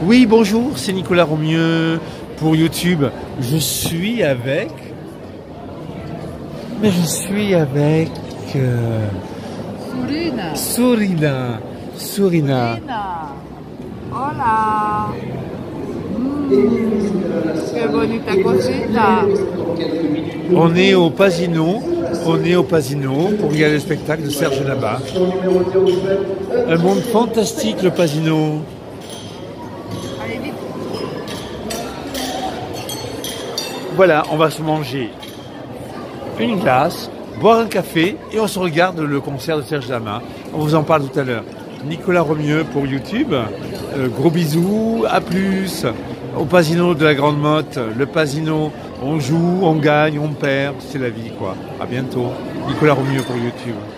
Oui, bonjour, c'est Nicolas Romieux pour YouTube. Je suis avec... Surina. Surina. Surina. Hola. Qué bonita cosita. On est au Pasino pour regarder le spectacle de Serge Naba. Un monde fantastique, le Pasino. Allez vite. Voilà, on va se manger une glace, boire un café et on se regarde le concert de Serge Lama. On vous en parle tout à l'heure. Nicolas Romieux pour YouTube. Gros bisous, à plus. Au Pasino de la Grande Motte, le Pasino, on joue, on gagne, on perd, c'est la vie quoi. À bientôt. Nicolas Romieux pour YouTube.